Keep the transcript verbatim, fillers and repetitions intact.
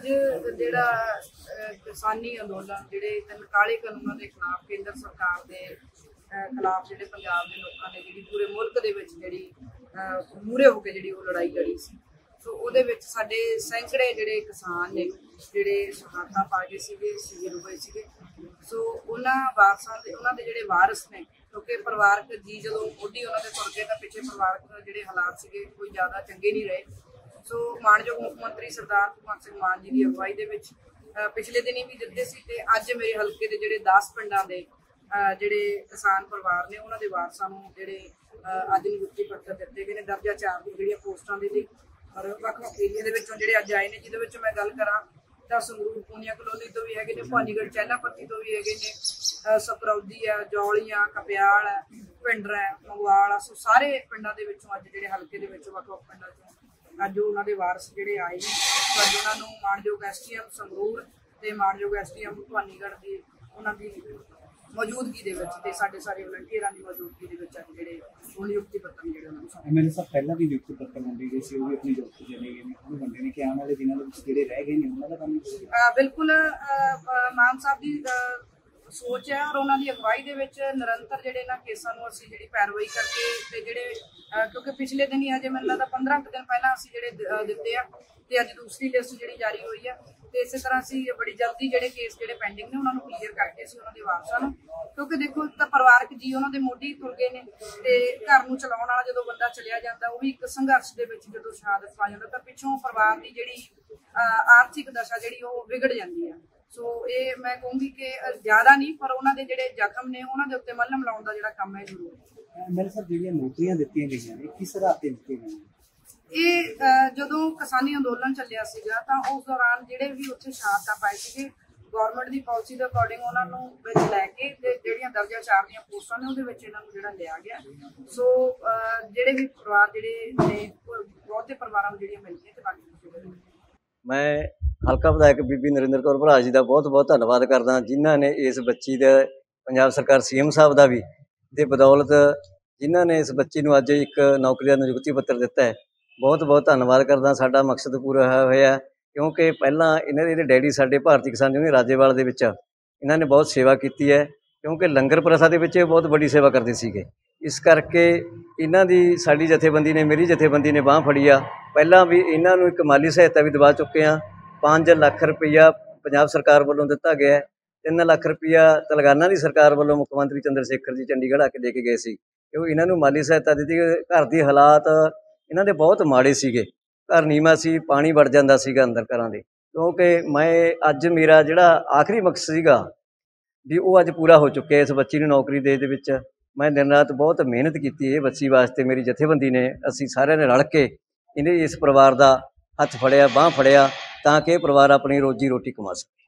ਅੱਜ ਜਿਹੜਾ किसानी अंदोलन ਜਿਹੜੇ ਤਿੰਨ ਕਾਲੇ ਕਾਨੂੰਨਾਂ ਦੇ ਖਿਲਾਫ ਕੇਂਦਰ ਸਰਕਾਰ ਦੇ ਖਿਲਾਫ ਜਿਹੜੇ ਪੰਜਾਬ ਦੇ ਲੋਕਾਂ ਨੇ ਜਿਹੜੀ ਪੂਰੇ ਮੁਲਕ ਦੇ ਵਿੱਚ ਜਿਹੜੀ ਮੂਹਰੇ ਹੋ ਕੇ ਜਿਹੜੀ ਉਹ ਲੜਾਈ ਲੜੀ ਸੀ। ਸੋ ਉਹਦੇ ਵਿੱਚ ਸਾਡੇ ਸੈਂਕੜੇ ਜਿਹੜੇ ਕਿਸਾਨ ਨੇ ਜਿਹੜੇ ਸ਼ਹਾਦਤਾਂ ਪਾ ਗਏ ਸੀਗੇ, ਸ਼ਹੀਦ ਹੋਏ ਸੀਗੇ। ਸੋ ਉਹਨਾਂ ਵਾਰਸਾਂ ਦੇ ਉਹਨਾਂ ਦੇ ਜਿਹੜੇ ਵਾਰਿਸ ਨੇ, ਕਿਉਂਕਿ ਪਰਿਵਾਰਕ ਜੀ ਜਦੋਂ ਮੋਢੀ ਉਹਨਾਂ ਦੇ ਤੁਰ ਗਏ ਤਾਂ ਪਿੱਛੇ ਪਰਿਵਾਰਕ ਜਿਹੜੇ ਹਾਲਾਤ ਸੀਗੇ ਕੋਈ ਜ਼ਿਆਦਾ ਚੰਗੇ ਨਹੀਂ ਰਹੇ। ਸੋ ਮਾਨਯੋਗ ਮੁੱਖ ਮੰਤਰੀ ਸਰਦਾਰ ਭਗਵੰਤ ਸਿੰਘ ਮਾਨ ਜੀ ਦੀ ਅਗਵਾਈ ਦੇ ਵਿੱਚ ਪਿਛਲੇ ਦਿਨੀ ਵੀ ਦਿੱਤੇ ਸੀ ਤੇ ਅੱਜ ਮੇਰੇ ਹਲਕੇ ਦੇ ਜਿਹੜੇ ਦਸ ਪਿੰਡਾਂ ਦੇ ਜਿਹੜੇ ਕਿਸਾਨ ਪਰਿਵਾਰ ਨੇ ਉਹਨਾਂ ਦੇ ਵਾਰਸਾਂ ਨੂੰ ਜਿਹੜੇ ਅੱਜ ਨਿਯੁਕਤੀ ਪੱਤਰ ਦਿੱਤੇ ਗਏ ਨੇ ਦਰਜਾ ਚਾਰ ਦੀ ਜਿਹੜੀਆਂ ਪੋਸਟਾਂ ਦੇ ਲਈ। ਔਰ ਵੱਖ ਵੱਖ ਏਰੀਆ ਦੇ ਵਿੱਚੋਂ ਜਿਹੜੇ ਅੱਜ ਆਏ ਨੇ, ਜਿਹਦੇ ਵਿੱਚ ਮੈਂ ਗੱਲ ਕਰਾਂ ਤਾਂ ਸੰਗਰੂਰ ਪੂਨੀਆ ਕਲੋਨੀ ਤੋਂ ਵੀ ਹੈਗੇ ਨੇ, ਭਾਨੀਗੜ੍ਹ ਚਹਿਲਾਪੱਤੀ ਤੋਂ ਵੀ ਹੈਗੇ ਨੇ, ਸਪਰੌਦੀ ਆ, ਜੌਲੀਆਂ, ਕਪਿਆਲ ਹੈ, ਪਿੰਡਰ ਹੈ, ਮੰਗਵਾਲ ਆ। ਸੋ ਸਾਰੇ ਪਿੰਡਾਂ ਦੇ ਵਿੱਚੋਂ ਅੱਜ ਜਿਹੜੇ ਹਲਕੇ ਦੇ ਵਿੱਚ ਵੱਖ ਵੱਖ ਪਿੰਡਾਂ ਚੋਂ ਅੱਜ ਉਹਨਾਂ ਦੇ ਵਾਰਸ ਜਿਹੜੇ ਆਏ ਨੇ। ਅੱਜ ਉਹਨਾਂ ਨੂੰ ਮਾਨਯੋਗ ਐਸ ਡੀ ਐਮ ਸੰਗਰੂਰ ਤੇ ਮਾਨਯੋਗ ਐਸ ਡੀ ਐਮ ਭਾਨੀਗੜ੍ਹ ਦੀ ਉਹਨਾਂ ਦੀ ਮੌਜੂਦਗੀ ਦੇ ਵਿੱਚ ਤੇ ਸਾਡੇ ਸਾਰੇ ਵਲੰਟੀਅਰਾਂ ਦੀ ਮੌਜੂਦਗੀ ਦੇ ਵਿੱਚ ਅੱਜ ਜਿਹੜੇ ਉਹ ਨਿਯੁਕਤੀ ਪੱਤਰ ਜਿਹੜੇ ਉਹਨਾਂ ਨੂੰ ਐਮ ਐਲ ਏ ਸਾਹਿਬ ਪਹਿਲਾਂ ਵੀ ਨਿਯੁਕਤੀ ਪੱਤਰ ਵੰਡੇ ਗਏ ਸੀ, ਉਹ ਵੀ ਆਪਣੀ ਜੋਬ ਤੇ ਚਲੇ ਗਏ ਨੇ, ਉਹ ਵੰਡੇ ਨੇ ਕਿ ਆਉਣ ਵਾਲੇ ਦਿਨਾਂ ਦੇ ਵਿੱਚ ਜਿਹੜੇ ਰਹਿ ਗਏ ਨੇ ਉਹਨਾਂ ਦਾ ਕੰਮ ਬਿਲਕੁਲ ਮਾਨ ਸਾਹਿਬ ਦੀ ਸੋਚ ਹੈ ਔਰ ਉਹਨਾਂ ਦੀ ਅਗਵਾਈ ਦੇ ਵਿੱਚ ਨਿਰੰਤਰ ਜਿਹੜੇ ਇਹਨਾਂ ਕੇਸਾਂ ਨੂੰ ਅਸੀਂ ਜਿਹੜੀ ਪੈਰਵਾਈ ਕਰਕੇ ਤੇ ਜਿਹੜੇ ਕਿਉਂਕਿ ਪਿਛਲੇ ਦਿਨ ਹੀ ਹਜੇ ਮੈਨੂੰ ਲੱਗਦਾ ਪੰਦਰਾਂ ਕੁ ਦਿਨ ਪਹਿਲਾਂ ਅਸੀਂ ਜਿਹੜੇ ਦਿੱਤੇ ਆ ਤੇ ਅੱਜ ਦੂਸਰੀ ਲਿਸਟ ਜਿਹੜੀ ਜਾਰੀ ਹੋਈ ਆ ਤੇ ਇਸੇ ਤਰ੍ਹਾਂ ਅਸੀਂ ਬੜੀ ਜਲਦੀ ਜਿਹੜੇ ਕੇਸ ਜਿਹੜੇ ਪੈਂਡਿੰਗ ਨੇ ਉਹਨਾਂ ਨੂੰ ਕਲੀਅਰ ਕਰਕੇ ਅਸੀਂ ਉਹਨਾਂ ਦੇ ਵਾਰਸਾਂ ਨੂੰ, ਕਿਉਂਕਿ ਦੇਖੋ ਤਾਂ ਪਰਿਵਾਰਕ ਜੀ ਉਹਨਾਂ ਦੇ ਮੋਢੀ ਤੁਰ ਗਏ ਨੇ ਤੇ ਘਰ ਨੂੰ ਚਲਾਉਣ ਵਾਲਾ ਜਦੋਂ ਬੰਦਾ ਚਲਿਆ ਜਾਂਦਾ ਉਹ ਵੀ ਇੱਕ ਸੰਘਰਸ਼ ਦੇ ਵਿੱਚ ਜਦੋਂ ਸ਼ਹਾਦਤ ਪਾ ਜਾਂਦਾ ਤਾਂ ਪਿੱਛੋਂ ਪਰਿਵਾਰ ਦੀ ਜਿਹੜੀ ਆਰਥਿਕ ਦਸ਼ਾ ਜਿਹੜੀ ਉਹ ਵਿਗੜ ਜਾਂਦੀ ਆ। ਸੋ ਇਹ ਮੈਂ ਕਹੂੰਗੀ ਕਿ ਜ਼ਿਆਦਾ ਨਹੀਂ ਪਰ ਉਹਨਾਂ ਦੇ ਜਿਹੜੇ ਜ਼ਖਮ ਨੇ ਉਹਨਾਂ ਦੇ ਉੱਤੇ ਮੱਲਮ ਲਾਉਣ ਦਾ ਜਿਹੜਾ ਕੰਮ ਹੈ ਜ਼ਰੂਰ ਹੈ। ਮੇਰੇ ਸਾਹਿਬ ਜਿਹੜੀਆਂ ਨੌਕਰੀਆਂ ਦਿੱਤੀਆਂ ਗਈਆਂ ਨੇ ਕਿਸ ਰਾਹ ਤੇ ਦਿੱਤੀਆਂ ਗਈਆਂ? ਇਹ ਜਦੋਂ ਕਿਸਾਨੀ ਅੰਦੋਲਨ ਚੱਲਿਆ ਸੀਗਾ ਤਾਂ ਉਸ ਦੌਰਾਨ ਜਿਹੜੇ ਵੀ ਉੱਥੇ ਸ਼ਹਾਦਤਾਂ ਪਾਏ ਸੀਗੇ ਗੌਰਮੈਂਟ ਦੀ ਪਾਲਿਸੀ ਦੇ ਅਕੋਰਡਿੰਗ ਉਹਨਾਂ ਨੂੰ ਵਿੱਚ ਲੈ ਕੇ ਤੇ ਜਿਹੜੀਆਂ ਦਰਜਾ ਚਾਰ ਦੀਆਂ ਪੋਸਟਾਂ ਨੇ ਉਹਦੇ ਵਿੱਚ ਇਹਨਾਂ ਨੂੰ ਜਿਹੜਾ ਲਿਆ ਗਿਆ। ਸੋ ਜਿਹੜੇ ਵੀ ਪਰਿਵਾਰ ਜਿਹੜੇ ਨੇ ਬਹੁਤੇ ਪਰਿਵਾਰਾਂ ਨੂੰ ਜਿਹੜੀਆਂ ਮਿਲਦੀਆਂ ਤੇ ਬਾਕੀ ਮੈਂ ਹਲਕਾ ਵਿਧਾਇਕ ਬੀਬੀ ਨਰਿੰਦਰ ਕੌਰ ਭਰਾਜ ਜੀ ਦਾ ਬਹੁਤ ਬਹੁਤ ਧੰਨਵਾਦ ਕਰਦਾ ਜਿਨ੍ਹਾਂ ਨੇ ਇਸ ਬੱਚੀ ਦੇ ਪੰਜਾਬ ਸਰਕਾਰ ਸੀ ਐਮ ਸਾਹਿਬ ਦਾ ਵੀ ਤੇ ਬਦੌਲਤ ਜਿਨ੍ਹਾਂ ਨੇ ਇਸ ਬੱਚੀ ਨੂੰ ਅੱਜ ਇੱਕ ਨੌਕਰੀ ਦਾ ਨਿਯੁਕਤੀ ਪੱਤਰ ਦਿੱਤਾ ਹੈ। ਬਹੁਤ ਬਹੁਤ ਧੰਨਵਾਦ ਕਰਦਾ। ਸਾਡਾ ਮਕਸਦ ਪੂਰਾ ਹੋਇਆ ਕਿਉਂਕਿ ਪਹਿਲਾਂ ਇਹਨਾਂ ਦੇ ਡੈਡੀ ਸਾਡੇ ਭਾਰਤੀ ਕਿਸਾਨ ਯੂਨੀਅਨ ਰਾਜੇਵਾਲ ਦੇ ਵਿੱਚ ਇਹਨਾਂ ਨੇ ਬਹੁਤ ਸੇਵਾ ਕੀਤੀ ਹੈ, ਕਿਉਂਕਿ ਲੰਗਰ ਪ੍ਰਥਾ ਦੇ ਵਿੱਚ ਬਹੁਤ ਵੱਡੀ ਸੇਵਾ ਕਰਦੇ ਸੀਗੇ। ਇਸ ਕਰਕੇ ਇਹਨਾਂ ਦੀ ਸਾਡੀ ਜਥੇਬੰਦੀ ਨੇ ਮੇਰੀ ਜਥੇਬੰਦੀ ਨੇ ਬਾਂਹ ਫੜੀ ਆ। ਪਹਿਲਾਂ ਵੀ ਇਹਨਾਂ ਨੂੰ ਇੱਕ ਮਾਲੀ ਸਹਾਇਤਾ ਵੀ ਦਵਾ ਚੁੱਕੇ ਹਾਂ। ਪੰਜ ਲੱਖ ਰੁਪਈਆ ਪੰਜਾਬ ਸਰਕਾਰ ਵੱਲੋਂ ਦਿੱਤਾ ਗਿਆ ਹੈ। ਤਿੰਨ ਲੱਖ ਰੁਪਈਆ ਤੇਲੰਗਾਨਾ ਦੀ ਸਰਕਾਰ ਵੱਲੋਂ ਮੁੱਖ ਮੰਤਰੀ ਚੰਦਰ ਸ਼ੇਖਰ ਜੀ ਚੰਡੀਗੜ੍ਹ ਆ ਕੇ ਦੇ ਕੇ ਗਏ ਸੀ। ਕਿਉਂਕਿ ਇਹਨਾਂ ਨੂੰ ਮਾਲੀ ਸਹਾਇਤਾ ਦਿੱਤੀ। ਘਰ ਦੀ ਹਾਲਾਤ ਇਹਨਾਂ ਦੇ ਬਹੁਤ ਮਾੜੇ ਸੀਗੇ, ਘਰ ਨੀਵਾਂ ਸੀ, ਪਾਣੀ ਵੜ ਜਾਂਦਾ ਸੀਗਾ ਅੰਦਰ ਘਰਾਂ ਦੇ। ਕਿਉਂਕਿ ਮੈਂ ਅੱਜ ਮੇਰਾ ਜਿਹੜਾ ਆਖਰੀ ਮਕਸਦ ਸੀਗਾ ਵੀ ਉਹ ਅੱਜ ਪੂਰਾ ਹੋ ਚੁੱਕਿਆ। ਇਸ ਬੱਚੀ ਨੂੰ ਨੌਕਰੀ ਦੇ ਦੇ ਵਿੱਚ ਮੈਂ ਦਿਨ ਰਾਤ ਬਹੁਤ ਮਿਹਨਤ ਕੀਤੀ ਇਹ ਬੱਚੀ ਵਾਸਤੇ। ਮੇਰੀ ਜਥੇਬੰਦੀ ਨੇ ਅਸੀਂ ਸਾਰਿਆਂ ਨੇ ਰਲ ਕੇ ਇਹਨੇ ਇਸ ਪਰਿਵਾਰ ਦਾ ਹੱਥ ਫੜਿਆ, ਬਾਂਹ ਫੜਿਆ ਤਾਂ ਕਿ ਇਹ ਪਰਿਵਾਰ ਆਪਣੀ ਰੋਜੀ ਰੋਟੀ ਕਮਾ ਸਕੇ।